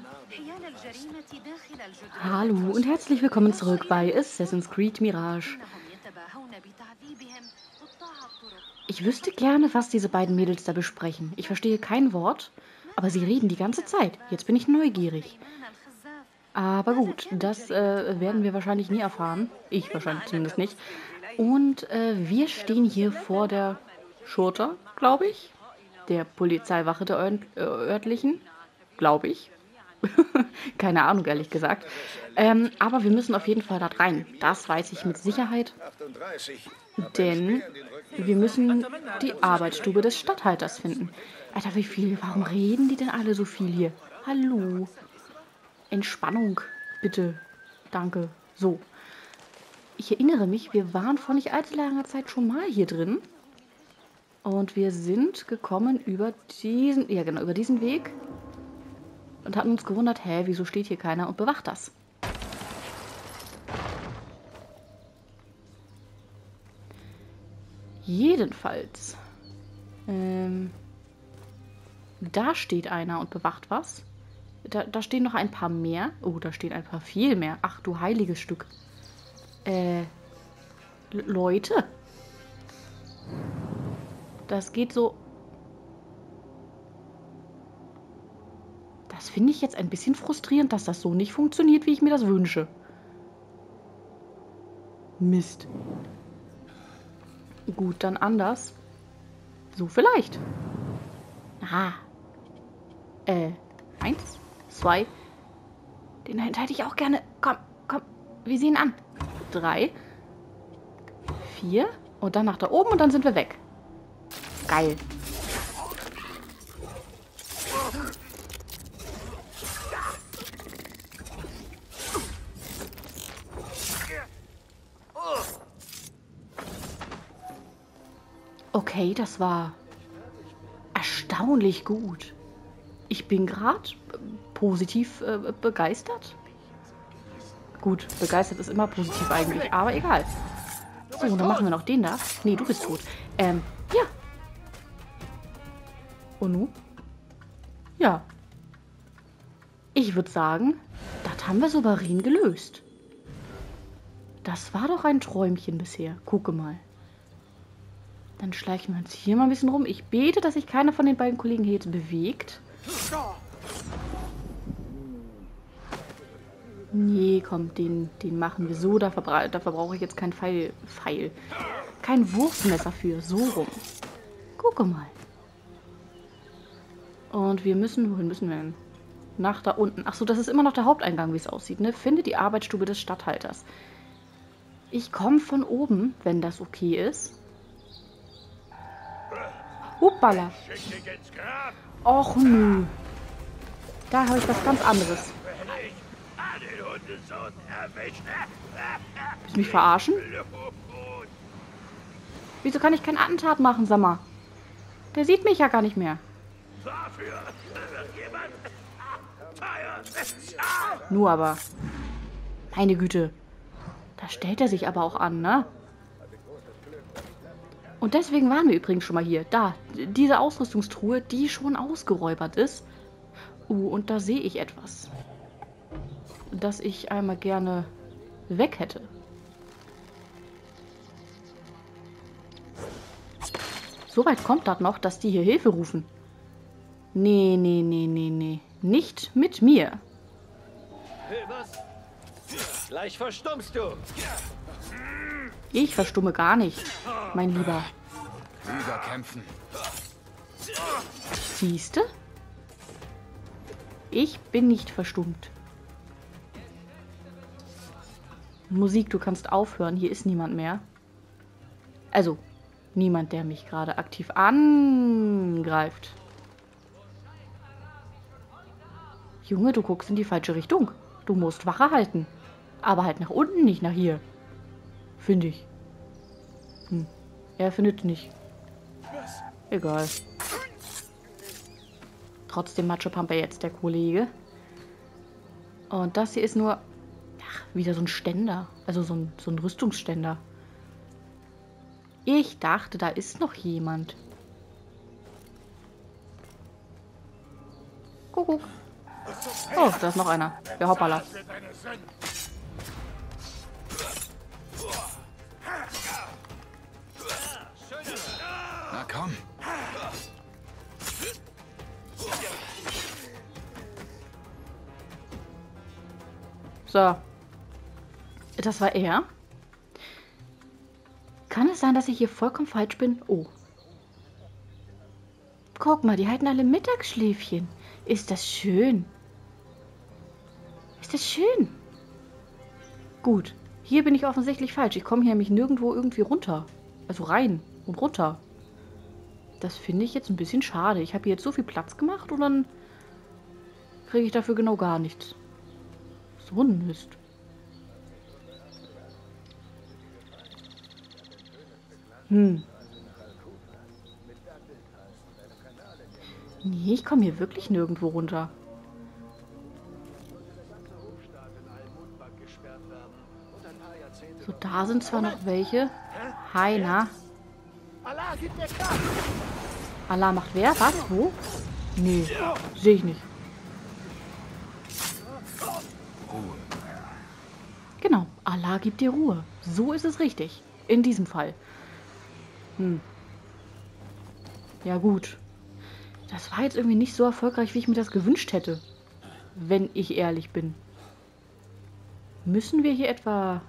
Hallo und herzlich willkommen zurück bei Assassin's Creed Mirage. Ich wüsste gerne, was diese beiden Mädels da besprechen. Ich verstehe kein Wort, aber sie reden die ganze Zeit. Jetzt bin ich neugierig. Aber gut, das werden wir wahrscheinlich nie erfahren. Ich wahrscheinlich zumindest nicht. Und wir stehen hier vor der Schurter, glaube ich. Der Polizeiwache der örtlichen, glaube ich. Keine Ahnung, ehrlich gesagt. Aber wir müssen auf jeden Fall da rein. Das weiß ich mit Sicherheit. Denn wir müssen die Arbeitsstube des Statthalters finden. Alter, wie viel? Warum reden die denn alle so viel hier? Hallo. Entspannung, bitte. Danke. So. Ich erinnere mich, wir waren vor nicht allzu langer Zeit schon mal hier drin. Und wir sind gekommen über diesen Weg. Und hatten uns gewundert, hä, wieso steht hier keiner und bewacht das? Jedenfalls. Da steht einer und bewacht was. Da stehen noch ein paar mehr. Oh, da stehen ein paar viel mehr. Ach du heiliges Stück. Leute. Das geht so. Das finde ich jetzt ein bisschen frustrierend, dass das so nicht funktioniert, wie ich mir das wünsche. Mist. Gut, dann anders. So vielleicht. Ah. 1, 2. Den hätte ich auch gerne. Komm, komm. Wir sehen an. 3, 4. Und dann nach da oben und dann sind wir weg. Geil. Okay, das war erstaunlich gut. Ich bin gerade positiv begeistert. Gut, begeistert ist immer positiv eigentlich, aber egal. So, und dann machen wir noch den da. Nee, du bist tot. Ja. Und nun? Ja. Ich würde sagen, das haben wir souverän gelöst. Das war doch ein Träumchen bisher. Gucke mal. Dann schleichen wir uns hier mal ein bisschen rum. Ich bete, dass sich keiner von den beiden Kollegen hier jetzt bewegt. Nee, komm, den machen wir so. Dafür brauche ich jetzt kein Pfeil. Kein Wurfmesser für. So rum. Gucke mal. Und wir müssen... Wohin müssen wir denn? Nach da unten. Achso, das ist immer noch der Haupteingang, wie es aussieht. Ne? Finde die Arbeitsstube des Statthalters. Ich komme von oben, wenn das okay ist. Hoppala. Och nö. Da habe ich was ganz anderes. Willst du mich verarschen? Wieso kann ich kein Attentat machen, sag mal? Der sieht mich ja gar nicht mehr. Nur aber. Meine Güte. Da stellt er sich aber auch an, ne? Und deswegen waren wir übrigens schon mal hier. Da, diese Ausrüstungstruhe, die schon ausgeräubert ist. Und da sehe ich etwas, das ich einmal gerne weg hätte. Soweit kommt das noch, dass die hier Hilfe rufen. Nee, nee, nee, nee, nee. Nicht mit mir. Was? Gleich verstummst du. Ich verstumme gar nicht, mein Lieber. Lieber kämpfen. Siehste? Ich bin nicht verstummt. Musik, du kannst aufhören. Hier ist niemand mehr. Also, niemand, der mich gerade aktiv angreift. Junge, du guckst in die falsche Richtung. Du musst Wache halten. Aber halt nach unten, nicht nach hier. Finde ich. Er findet nicht. Egal. Trotzdem Matschepampe jetzt, der Kollege. Und das hier ist nur... Ach, wieder so ein Ständer. Also so ein Rüstungsständer. Ich dachte, da ist noch jemand. Kuckuck. Oh, da ist noch einer. Ja, hoppala. Na komm. So. Das war er. Kann es sein, dass ich hier vollkommen falsch bin? Oh. Guck mal, die halten alle Mittagsschläfchen. Ist das schön? Ist das schön? Gut. Hier bin ich offensichtlich falsch. Ich komme hier nämlich nirgendwo irgendwie runter. Also rein und runter. Das finde ich jetzt ein bisschen schade. Ich habe hier jetzt so viel Platz gemacht und dann kriege ich dafür genau gar nichts. So ein Mist. Nee, ich komme hier wirklich nirgendwo runter. So, da sind zwar noch welche. Hi, na. Allah macht wer? Was? Wo? Nee, sehe ich nicht. Ruhe. Genau, Allah gibt dir Ruhe. So ist es richtig. In diesem Fall. Ja gut. Das war jetzt irgendwie nicht so erfolgreich, wie ich mir das gewünscht hätte. Wenn ich ehrlich bin. Müssen wir hier etwa...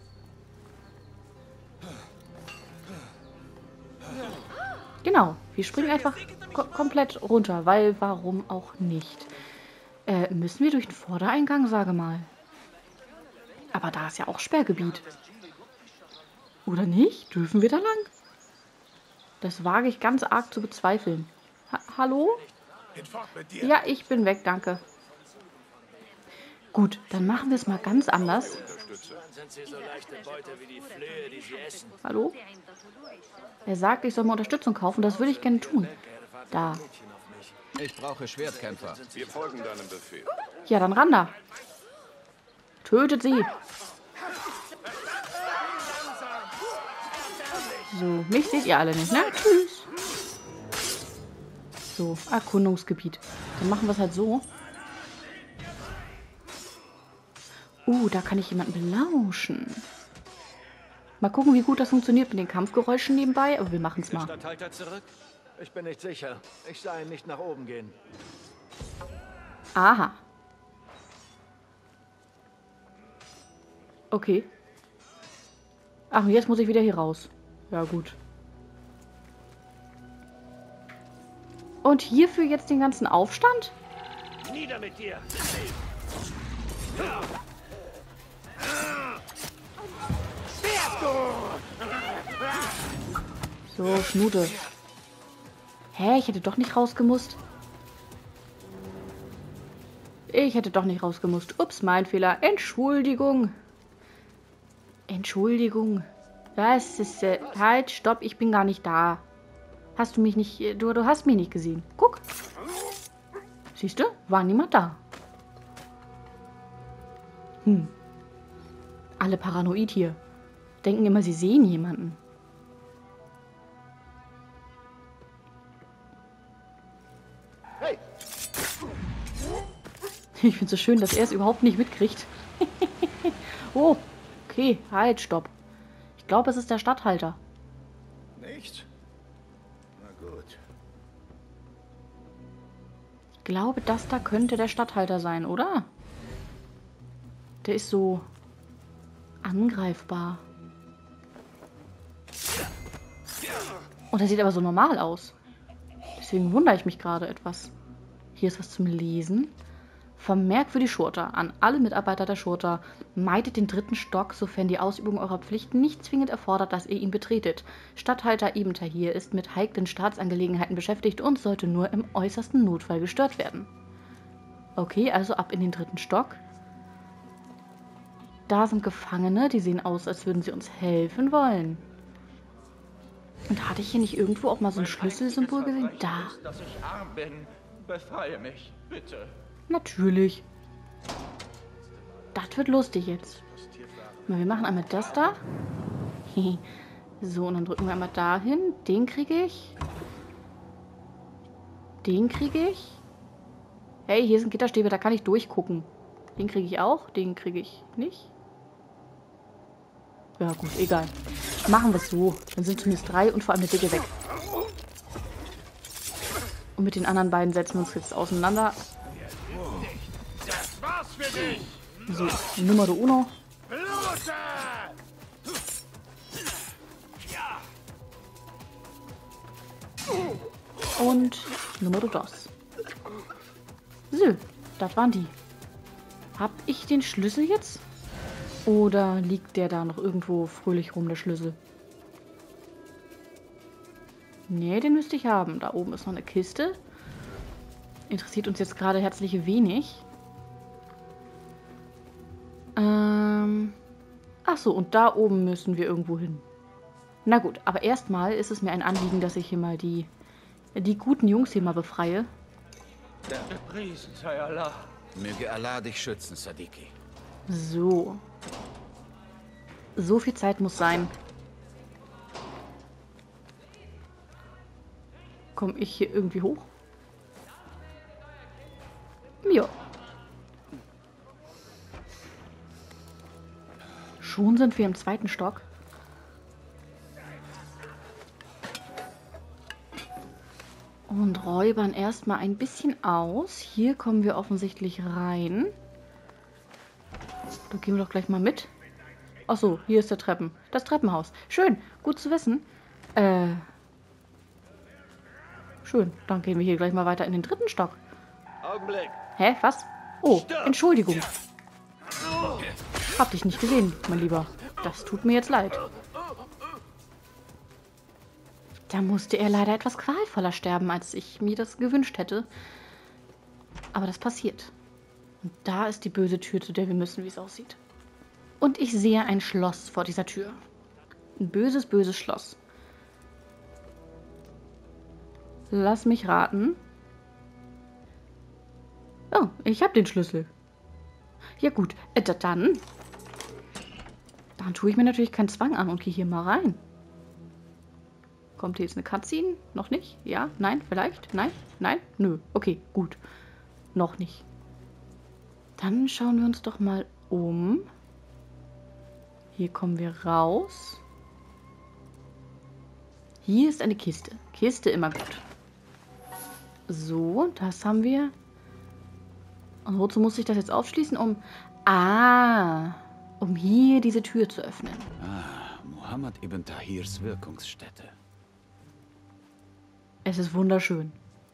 Genau, wir springen einfach komplett runter, weil warum auch nicht? Müssen wir durch den Vordereingang, sage mal. Aber da ist ja auch Sperrgebiet. Oder nicht? Dürfen wir da lang? Das wage ich ganz arg zu bezweifeln. Hallo? Ja, ich bin weg, danke. Gut, dann machen wir es mal ganz anders. Hallo? Er sagt, ich soll mal Unterstützung kaufen. Das würde ich gerne tun. Da. Ich brauche Schwertkämpfer. Wir folgen deinem Befehl. Ja, dann ran da. Tötet sie. So, mich seht ihr alle nicht, ne? Tschüss. So, Erkundungsgebiet. Dann machen wir es halt so. Da kann ich jemanden belauschen. Mal gucken, wie gut das funktioniert mit den Kampfgeräuschen nebenbei. Aber wir machen es Der mal. Statthalter zurück? Ich bin nicht sicher. Ich sah ihn nicht nach oben gehen. Aha. Okay. Ach, und jetzt muss ich wieder hier raus. Ja, gut. Und hierfür jetzt den ganzen Aufstand? Nieder mit dir! So, Schnute. Hä, ich hätte doch nicht rausgemusst. Ich hätte doch nicht rausgemusst. Ups, mein Fehler. Entschuldigung. Entschuldigung. Das ist... halt, stopp, ich bin gar nicht da. Hast du mich nicht... Du hast mich nicht gesehen. Guck. Siehst du? War niemand da. Alle paranoid hier. Denken immer, sie sehen jemanden. Hey! Ich finde es so schön, dass er es überhaupt nicht mitkriegt. Oh, okay, halt, stopp. Ich glaube, es ist der Statthalter. Nicht? Na gut. Ich glaube, das da könnte der Statthalter sein, oder? Der ist so angreifbar. Und er sieht aber so normal aus. Deswegen wundere ich mich gerade etwas. Hier ist was zum Lesen. Vermerk für die Schurter. An alle Mitarbeiter der Schurter. Meidet den 3. Stock, sofern die Ausübung eurer Pflichten nicht zwingend erfordert, dass ihr ihn betretet. Statthalter Ebentahir ist mit heiklen Staatsangelegenheiten beschäftigt und sollte nur im äußersten Notfall gestört werden. Okay, also ab in den 3. Stock. Da sind Gefangene, die sehen aus, als würden sie uns helfen wollen. Und hatte ich hier nicht irgendwo auch mal so ein Schlüsselsymbol gesehen? Da. Dass ich arm bin. Befreie mich, bitte. Natürlich. Das wird lustig jetzt. Wir machen einmal das da. So, und dann drücken wir einmal dahin. Den kriege ich. Den kriege ich. Hey, hier sind Gitterstäbe, da kann ich durchgucken. Den kriege ich auch, den kriege ich nicht. Ja gut, egal. Machen wir es so. Dann sind zumindest 3 und vor allem der Dicke weg. Und mit den anderen beiden setzen wir uns jetzt auseinander. Das war's für dich! So, Numero uno. Blute! Und Numero dos. So, das waren die. Hab ich den Schlüssel jetzt? Oder liegt der da noch irgendwo fröhlich rum, der Schlüssel? Nee, den müsste ich haben. Da oben ist noch eine Kiste. Interessiert uns jetzt gerade herzlich wenig. Ach so, und da oben müssen wir irgendwo hin. Na gut, aber erstmal ist es mir ein Anliegen, dass ich hier mal die guten Jungs hier mal befreie. Gepriesen sei Allah. Möge Allah dich schützen, Sadiki. So. So viel Zeit muss sein. Komme ich hier irgendwie hoch? Ja. Schon sind wir im 2. Stock. Und räubern erstmal ein bisschen aus. Hier kommen wir offensichtlich rein. Da gehen wir doch gleich mal mit. Achso, hier ist das Treppenhaus. Schön, gut zu wissen. Schön, dann gehen wir hier gleich mal weiter in den 3. Stock. Augenblick. Hä, was? Oh, Entschuldigung. Hab dich nicht gesehen, mein Lieber. Das tut mir jetzt leid. Da musste er leider etwas qualvoller sterben, als ich mir das gewünscht hätte. Aber das passiert. Und da ist die böse Tür, zu der wir müssen, wie es aussieht. Und ich sehe ein Schloss vor dieser Tür. Ein böses, böses Schloss. Lass mich raten. Oh, ich habe den Schlüssel. Ja gut, dann tue ich mir natürlich keinen Zwang an und gehe hier mal rein. Kommt hier jetzt eine Cutscene? Noch nicht? Ja? Nein? Vielleicht? Nein? Nein? Nö. Okay, gut. Noch nicht. Dann schauen wir uns doch mal um. Hier kommen wir raus. Hier ist eine Kiste. Kiste immer gut. So, das haben wir. Und wozu muss ich das jetzt aufschließen? Um hier diese Tür zu öffnen. Muhammad ibn Tahirs Wirkungsstätte. Es ist wunderschön.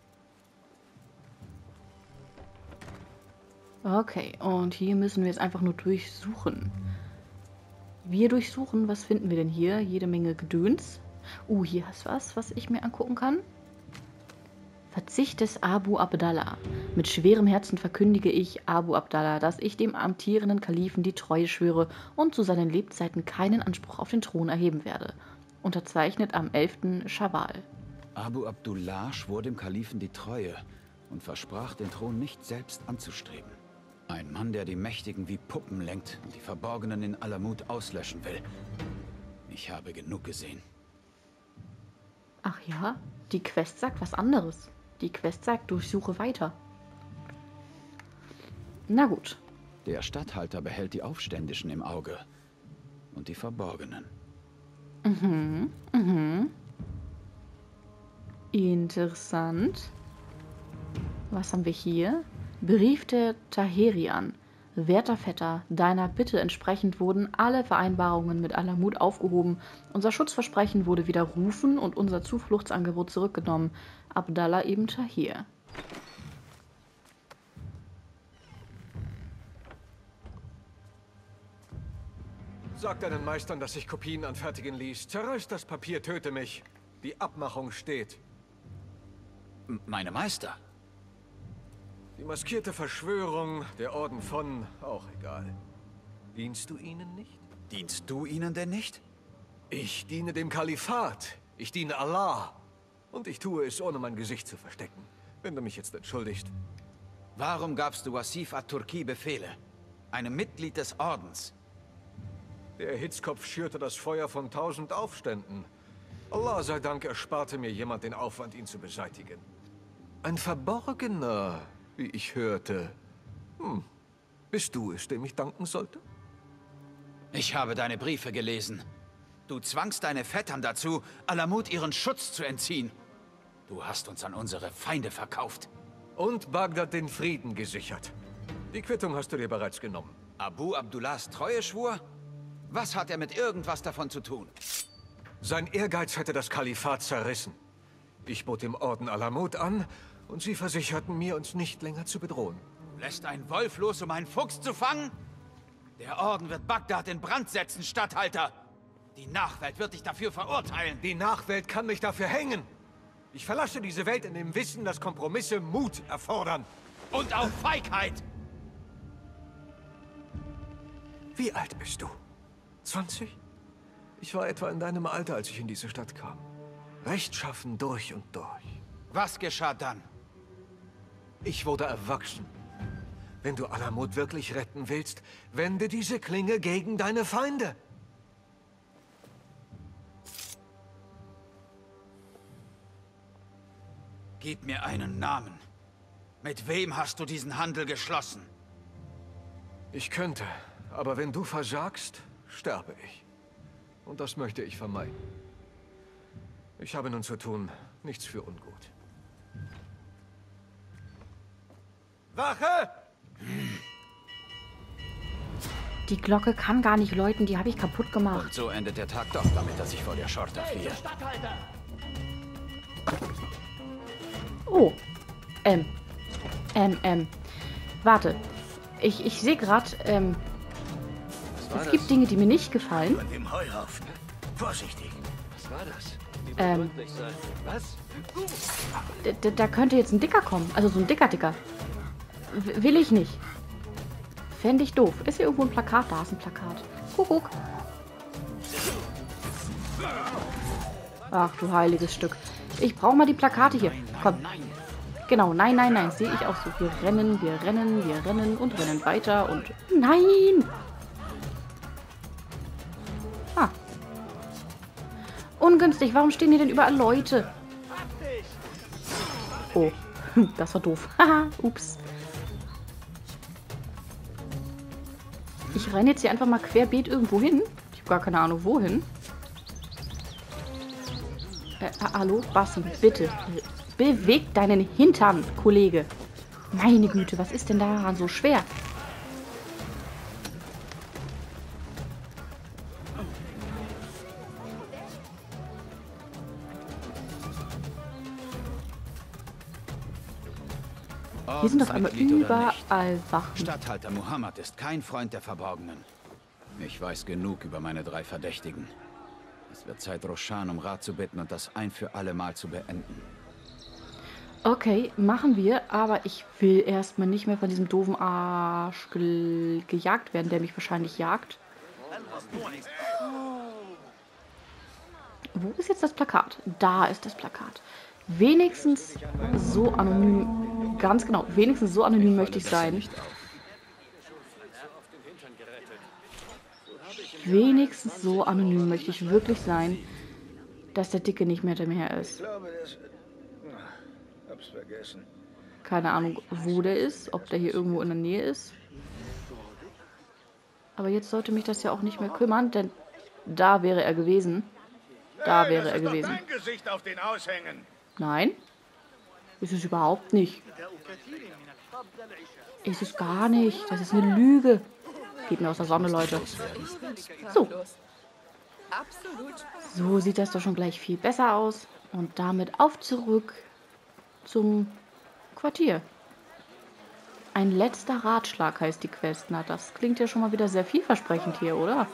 Okay, und hier müssen wir jetzt einfach nur durchsuchen. Wir durchsuchen, was finden wir denn hier? Jede Menge Gedöns. Hier ist was ich mir angucken kann. Verzicht des Abu Abdallah. Mit schwerem Herzen verkündige ich, Abu Abdallah, dass ich dem amtierenden Kalifen die Treue schwöre und zu seinen Lebzeiten keinen Anspruch auf den Thron erheben werde. Unterzeichnet am 11. Schawwal. Abu Abdullah schwor dem Kalifen die Treue und versprach, den Thron nicht selbst anzustreben. Ein Mann, der die Mächtigen wie Puppen lenkt und die Verborgenen in Alamut auslöschen will. Ich habe genug gesehen. Ach ja, die Quest sagt was anderes. Die Quest sagt, durchsuche weiter. Na gut. Der Statthalter behält die Aufständischen im Auge und die Verborgenen. Interessant. Was haben wir hier? Brief der Taherian. Werter Vetter, deiner Bitte entsprechend wurden alle Vereinbarungen mit Alamut aufgehoben, unser Schutzversprechen wurde widerrufen und unser Zufluchtsangebot zurückgenommen. Abdallah ibn Tahir. Sag deinen Meistern, dass ich Kopien anfertigen ließ. Zerreiß das Papier, töte mich. Die Abmachung steht. Meine Meister? Die maskierte Verschwörung, der Orden von... auch egal. Dienst du ihnen nicht? Dienst du ihnen denn nicht? Ich diene dem Kalifat. Ich diene Allah. Und ich tue es, ohne mein Gesicht zu verstecken. Wenn du mich jetzt entschuldigst. Warum gabst du Wasif at-Turki Befehle? Einem Mitglied des Ordens? Der Hitzkopf schürte das Feuer von 1000 Aufständen. Allah sei Dank ersparte mir jemand den Aufwand, ihn zu beseitigen. Ein Verborgener wie ich hörte. Bist du es, dem ich danken sollte? Ich habe deine Briefe gelesen. Du zwangst deine Vettern dazu, Alamut ihren Schutz zu entziehen. Du hast uns an unsere Feinde verkauft. Und Bagdad den Frieden gesichert. Die Quittung hast du dir bereits genommen. Abu Abdullahs Treueschwur? Was hat er mit irgendwas davon zu tun? Sein Ehrgeiz hätte das Kalifat zerrissen. Ich bot dem Orden Alamut an und sie versicherten mir, uns nicht länger zu bedrohen. Du lässt einen Wolf los, um einen Fuchs zu fangen? Der Orden wird Bagdad in Brand setzen, Statthalter. Die Nachwelt wird dich dafür verurteilen. Die Nachwelt kann mich dafür hängen. Ich verlasse diese Welt in dem Wissen, dass Kompromisse Mut erfordern. Und auch Feigheit. Wie alt bist du? 20? Ich war etwa in deinem Alter, als ich in diese Stadt kam. Rechtschaffen durch und durch. Was geschah dann? Ich wurde erwachsen. Wenn du Alamut wirklich retten willst, wende diese Klinge gegen deine Feinde. Gib mir einen Namen. Mit wem hast du diesen Handel geschlossen? Ich könnte, aber wenn du versagst, sterbe ich. Und das möchte ich vermeiden. Ich habe nun zu tun, nichts für ungut. Wache! Die Glocke kann gar nicht läuten, die habe ich kaputt gemacht. Und so endet der Tag doch damit, dass ich vor der Schorte fliehe. Oh. Warte. Ich sehe gerade, es gibt Dinge, die mir nicht gefallen. An dem Heuhaufen. Vorsichtig. Was war das? Was? Da könnte jetzt ein Dicker kommen. Also so ein Dicker. Will ich nicht. Fände ich doof. Ist hier irgendwo ein Plakat? Da ist ein Plakat. Kuckuck. Ach du heiliges Stück. Ich brauche mal die Plakate hier. Komm. Genau, nein. Sehe ich auch so. Wir rennen und rennen weiter und... Nein! Ah. Ungünstig. Warum stehen hier denn überall Leute? Oh. Das war doof. Haha, ups. Ich renne jetzt hier einfach mal querbeet irgendwo hin. Ich habe gar keine Ahnung, wohin. Hallo, Basti, bitte. Beweg deinen Hintern, Kollege. Meine Güte, was ist denn daran so schwer? Hier sind auf einmal überall Wachen. Statthalter Muhammad ist kein Freund der Verborgenen. Ich weiß genug über meine 3 Verdächtigen. Es wird Zeit, Roshan um Rat zu bitten und das ein für alle Mal zu beenden. Okay, machen wir, aber ich will erstmal nicht mehr von diesem doofen Arsch gejagt werden, der mich wahrscheinlich jagt. Wo ist jetzt das Plakat? Da ist das Plakat. Wenigstens so anonym, ganz genau, wenigstens so anonym möchte ich sein. Wenigstens so anonym möchte ich wirklich sein, dass der Dicke nicht mehr der ist. Ich glaube, hab's vergessen. Keine Ahnung, wo der ist, ob der hier irgendwo in der Nähe ist. Aber jetzt sollte mich das ja auch nicht mehr kümmern, denn da wäre er gewesen. Da wäre er gewesen. Dein Gesicht auf den Aushängen. Nein, ist es überhaupt nicht. Ist es gar nicht. Das ist eine Lüge. Geht mir aus der Sonne, Leute. So. So sieht das doch schon gleich viel besser aus. Und damit auf zurück zum Quartier. Ein letzter Ratschlag heißt die Quest. Na, das klingt ja schon mal wieder sehr vielversprechend hier, oder?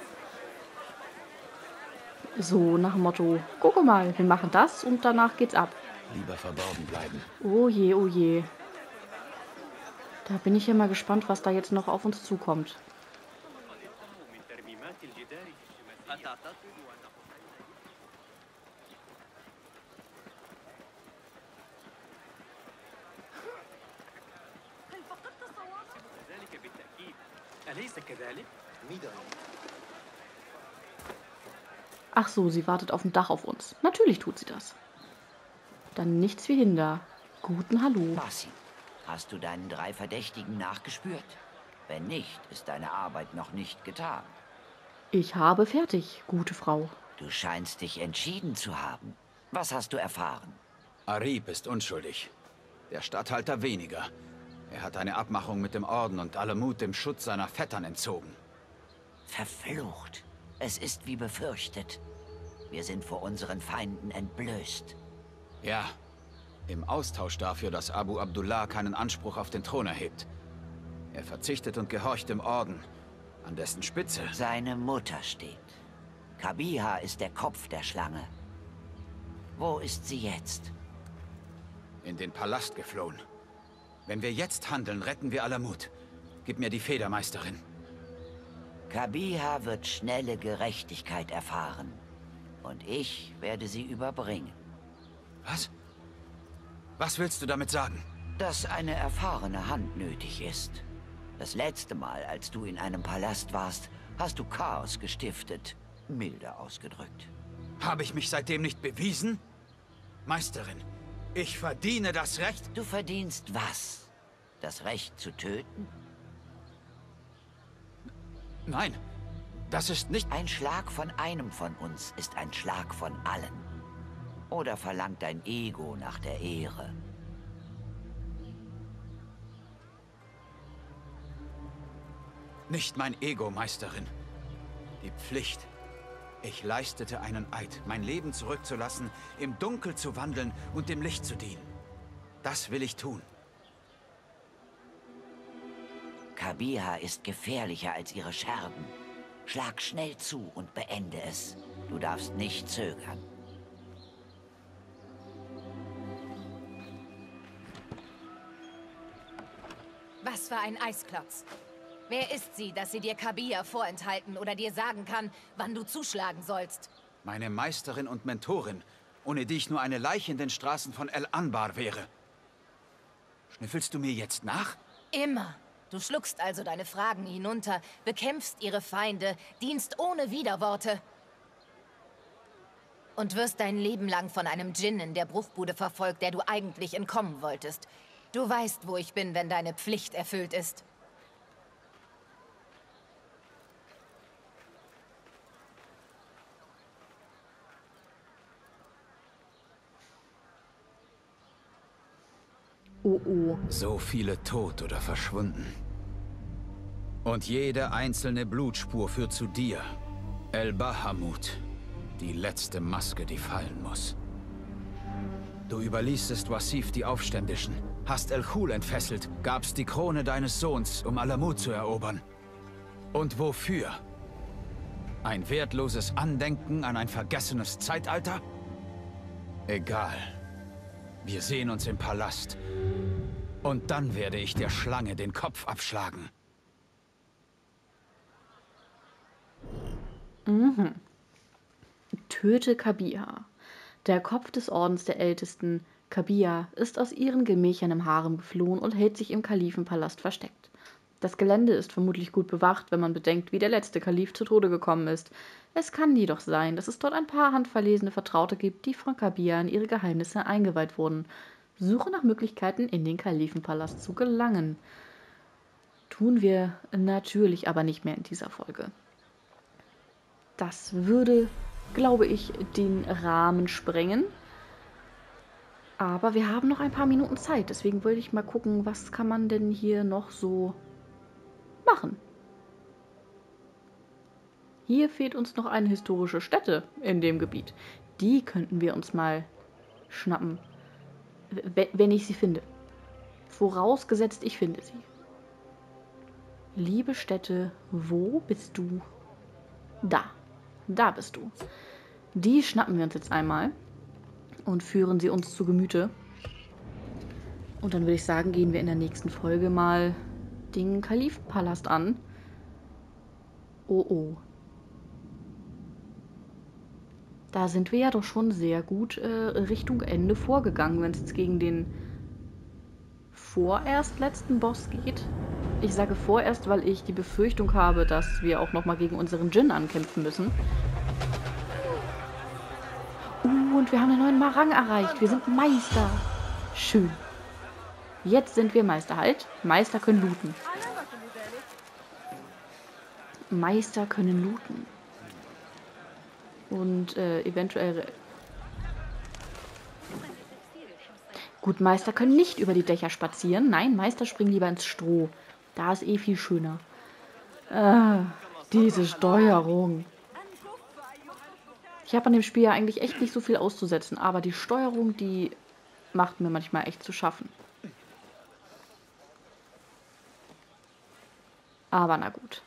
So, nach dem Motto, guck mal, wir machen das und danach geht's ab. Lieber verborgen bleiben. Oh je, oh je. Da bin ich ja mal gespannt, was da jetzt noch auf uns zukommt. Ach so, sie wartet auf dem Dach auf uns. Natürlich tut sie das. Dann nichts wie hinder. Guten Hallo. Basim, Hast du deinen 3 Verdächtigen nachgespürt? Wenn nicht, ist deine Arbeit noch nicht getan. Ich habe fertig, gute Frau. Du scheinst dich entschieden zu haben. Was hast du erfahren? Arib ist unschuldig. Der Statthalter weniger. Er hat eine Abmachung mit dem Orden und Alamut dem Schutz seiner Vettern entzogen. Verflucht. Es ist wie befürchtet. Wir sind vor unseren Feinden entblößt. Ja, im Austausch dafür, dass Abu Abdullah keinen Anspruch auf den Thron erhebt. Er verzichtet und gehorcht dem Orden, an dessen Spitze seine Mutter steht. Kabiha ist der Kopf der Schlange. Wo ist sie jetzt? in den Palast geflohen. Wenn wir jetzt handeln, retten wir Alamut. Gib mir die Federmeisterin. Kabiha wird schnelle Gerechtigkeit erfahren. Und ich werde sie überbringen. Was? Was willst du damit sagen? Dass eine erfahrene Hand nötig ist. Das letzte Mal, als du in einem Palast warst, hast du Chaos gestiftet. Milde ausgedrückt. Habe ich mich seitdem nicht bewiesen? Meisterin, ich verdiene das Recht... Du verdienst was? Das Recht zu töten? Nein, das ist nicht... Ein Schlag von einem von uns ist ein Schlag von allen. Oder verlangt dein Ego nach der Ehre? Nicht mein Ego, Meisterin. Die Pflicht. Ich leistete einen Eid, mein Leben zurückzulassen, im Dunkel zu wandeln und dem Licht zu dienen. Das will ich tun. Kabiha ist gefährlicher als ihre Schergen. Schlag schnell zu und beende es. Du darfst nicht zögern. Was für ein Eisklotz. Wer ist sie, dass sie dir Kabiha vorenthalten oder dir sagen kann, wann du zuschlagen sollst? Meine Meisterin und Mentorin, ohne die ich nur eine Leiche in den Straßen von El Anbar wäre. Schnüffelst du mir jetzt nach? Immer. Du schluckst also deine Fragen hinunter, bekämpfst ihre Feinde, dienst ohne Widerworte. Und wirst dein Leben lang von einem Djinn in der Bruchbude verfolgt, der du eigentlich entkommen wolltest. Du weißt, wo ich bin, wenn deine Pflicht erfüllt ist. Oh, oh. So viele tot oder verschwunden. Und jede einzelne Blutspur führt zu dir, El Bahamut, die letzte Maske, die fallen muss. Du überließest Wasif die Aufständischen, hast El Khul entfesselt, gabst die Krone deines Sohns, um Alamut zu erobern. Und wofür? Ein wertloses Andenken an ein vergessenes Zeitalter? Egal. Wir sehen uns im Palast. Und dann werde ich der Schlange den Kopf abschlagen. Mhm. Töte Kabiha. Der Kopf des Ordens der Ältesten, Kabiha, ist aus ihren Gemächern im Harem geflohen und hält sich im Kalifenpalast versteckt. Das Gelände ist vermutlich gut bewacht, wenn man bedenkt, wie der letzte Kalif zu Tode gekommen ist. Es kann jedoch sein, dass es dort ein paar handverlesene Vertraute gibt, die von Kabiha in ihre Geheimnisse eingeweiht wurden. Suche nach Möglichkeiten, in den Kalifenpalast zu gelangen. Tun wir natürlich aber nicht mehr in dieser Folge. Das würde, glaube ich, den Rahmen sprengen. Aber wir haben noch ein paar Minuten Zeit, deswegen wollte ich mal gucken, was kann man denn hier noch so machen. Hier fehlt uns noch eine historische Stätte in dem Gebiet. Die könnten wir uns mal schnappen, wenn ich sie finde. Vorausgesetzt, ich finde sie. Liebe Stätte, wo bist du? Da. Da bist du. Die schnappen wir uns jetzt einmal und führen sie uns zu Gemüte. Und dann würde ich sagen, gehen wir in der nächsten Folge mal den Kalifenpalast an. Oh oh. Da sind wir ja doch schon sehr gut Richtung Ende vorgegangen, wenn es jetzt gegen den vorerst letzten Boss geht. Ich sage vorerst, weil ich die Befürchtung habe, dass wir auch nochmal gegen unseren Djinn ankämpfen müssen. Und wir haben einen neuen Rang erreicht. Wir sind Meister. Schön. Jetzt sind wir Meister. Halt. Meister können looten. Meister können looten. Und eventuell... Gut, Meister können nicht über die Dächer spazieren. Nein, Meister springen lieber ins Stroh. Da ist eh viel schöner. Diese Steuerung. Ich habe an dem Spiel ja eigentlich echt nicht so viel auszusetzen, aber die Steuerung, die macht mir manchmal echt zu schaffen. Aber na gut.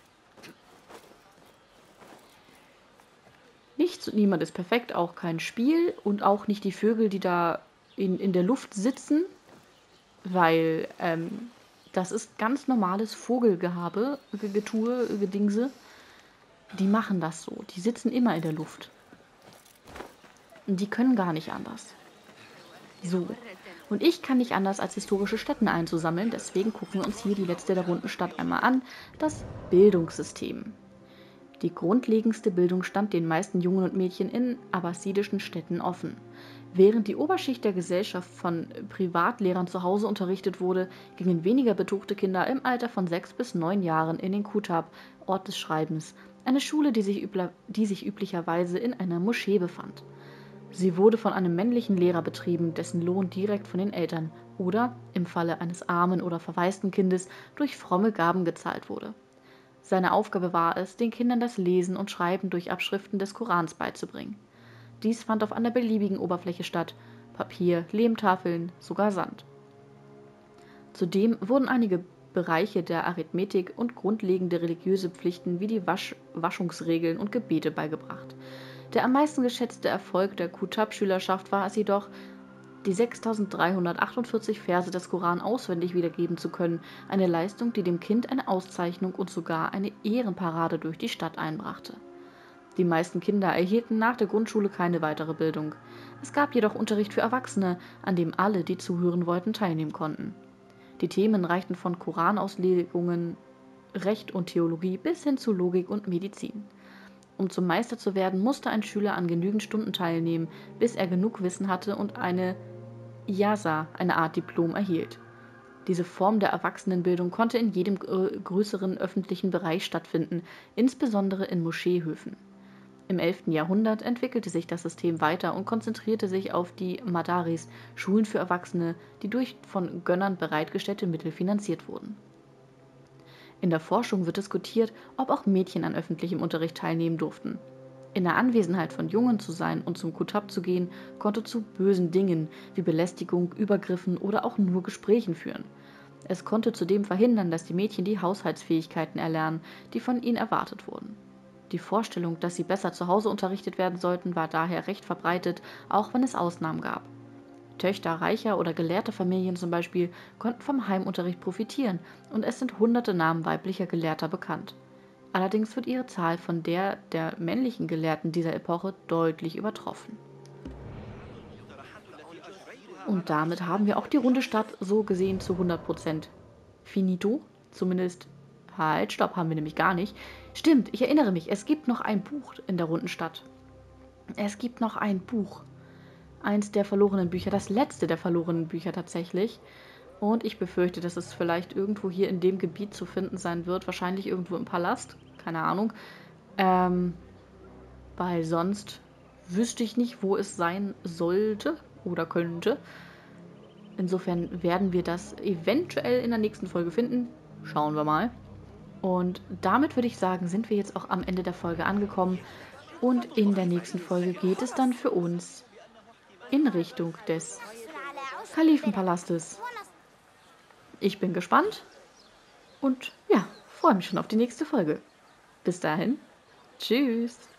Niemand ist perfekt, auch kein Spiel und auch nicht die Vögel, die da in der Luft sitzen, weil das ist ganz normales Vogelgehabe, Getue, Gedingse. Die machen das so. Die sitzen immer in der Luft. Und die können gar nicht anders. So. Und ich kann nicht anders, als historische Stätten einzusammeln. Deswegen gucken wir uns hier die letzte der runden Stadt einmal an. Das Bildungssystem. Die grundlegendste Bildung stand den meisten Jungen und Mädchen in abbasidischen Städten offen. Während die Oberschicht der Gesellschaft von Privatlehrern zu Hause unterrichtet wurde, gingen weniger betuchte Kinder im Alter von 6 bis 9 Jahren in den Kutab, Ort des Schreibens, eine Schule, die sich üblicherweise in einer Moschee befand. Sie wurde von einem männlichen Lehrer betrieben, dessen Lohn direkt von den Eltern oder, im Falle eines armen oder verwaisten Kindes, durch fromme Gaben gezahlt wurde. Seine Aufgabe war es, den Kindern das Lesen und Schreiben durch Abschriften des Korans beizubringen. Dies fand auf einer beliebigen Oberfläche statt: Papier, Lehmtafeln, sogar Sand. Zudem wurden einige Bereiche der Arithmetik und grundlegende religiöse Pflichten wie die Waschungsregeln und Gebete beigebracht. Der am meisten geschätzte Erfolg der Kutab-Schülerschaft war es jedoch, die 6348 Verse des Koran auswendig wiedergeben zu können, eine Leistung, die dem Kind eine Auszeichnung und sogar eine Ehrenparade durch die Stadt einbrachte. Die meisten Kinder erhielten nach der Grundschule keine weitere Bildung. Es gab jedoch Unterricht für Erwachsene, an dem alle, die zuhören wollten, teilnehmen konnten. Die Themen reichten von Koranauslegungen, Recht und Theologie bis hin zu Logik und Medizin. Um zum Meister zu werden, musste ein Schüler an genügend Stunden teilnehmen, bis er genug Wissen hatte und eine Ijasa, eine Art Diplom, erhielt. Diese Form der Erwachsenenbildung konnte in jedem größeren öffentlichen Bereich stattfinden, insbesondere in Moscheehöfen. Im 11. Jahrhundert entwickelte sich das System weiter und konzentrierte sich auf die Madaris, Schulen für Erwachsene, die durch von Gönnern bereitgestellte Mittel finanziert wurden. In der Forschung wird diskutiert, ob auch Mädchen an öffentlichem Unterricht teilnehmen durften. In der Anwesenheit von Jungen zu sein und zum Kutab zu gehen, konnte zu bösen Dingen wie Belästigung, Übergriffen oder auch nur Gesprächen führen. Es konnte zudem verhindern, dass die Mädchen die Haushaltsfähigkeiten erlernen, die von ihnen erwartet wurden. Die Vorstellung, dass sie besser zu Hause unterrichtet werden sollten, war daher recht verbreitet, auch wenn es Ausnahmen gab. Töchter reicher oder gelehrter Familien zum Beispiel konnten vom Heimunterricht profitieren und es sind hunderte Namen weiblicher Gelehrter bekannt. Allerdings wird ihre Zahl von der männlichen Gelehrten dieser Epoche deutlich übertroffen. Und damit haben wir auch die runde Stadt so gesehen zu 100% finito, zumindest. Halt, stopp, haben wir nämlich gar nicht. Stimmt, ich erinnere mich, es gibt noch ein Buch in der runden Stadt. Es gibt noch ein Buch. Eins der verlorenen Bücher, das letzte der verlorenen Bücher tatsächlich. Und ich befürchte, dass es vielleicht irgendwo hier in dem Gebiet zu finden sein wird. Wahrscheinlich irgendwo im Palast. Keine Ahnung. Weil sonst wüsste ich nicht, wo es sein sollte oder könnte. Insofern werden wir das eventuell in der nächsten Folge finden. Schauen wir mal. Und damit würde ich sagen, sind wir jetzt auch am Ende der Folge angekommen. Und in der nächsten Folge geht es dann für uns in Richtung des Kalifenpalastes. Ich bin gespannt und ja, freue mich schon auf die nächste Folge. Bis dahin, tschüss.